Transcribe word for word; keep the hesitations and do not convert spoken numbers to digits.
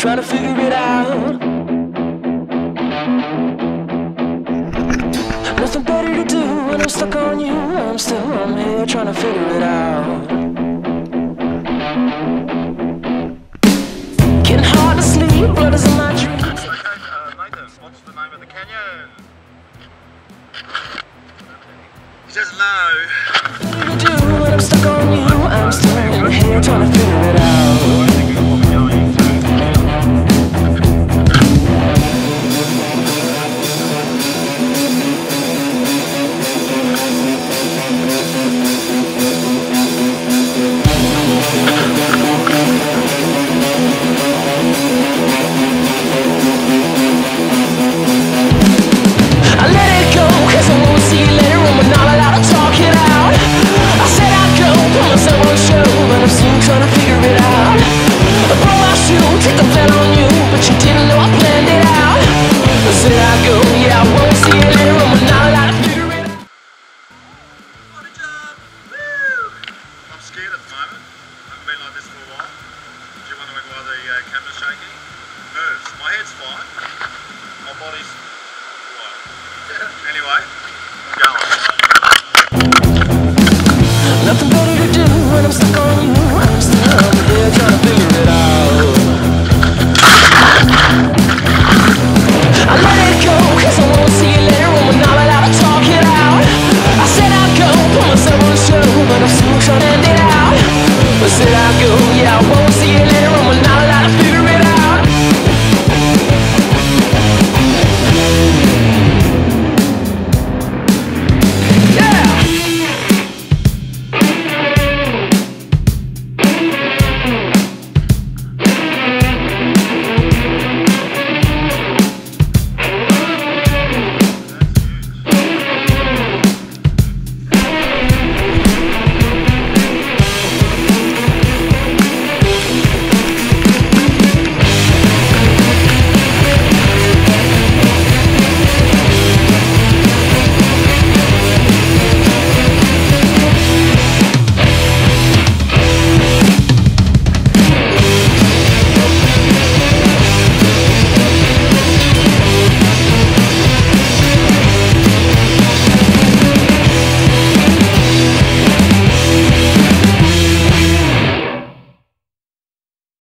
trying to figure it out. Nothing better to do when I'm stuck on you. I'm still, I'm here trying to figure it out. Getting hard to sleep, blood is in my dreams. Okay, uh, Nathan, what's the name of the canyon? He doesn't know. What do when I'm stuck on you? I'm still in here trying to figure it out.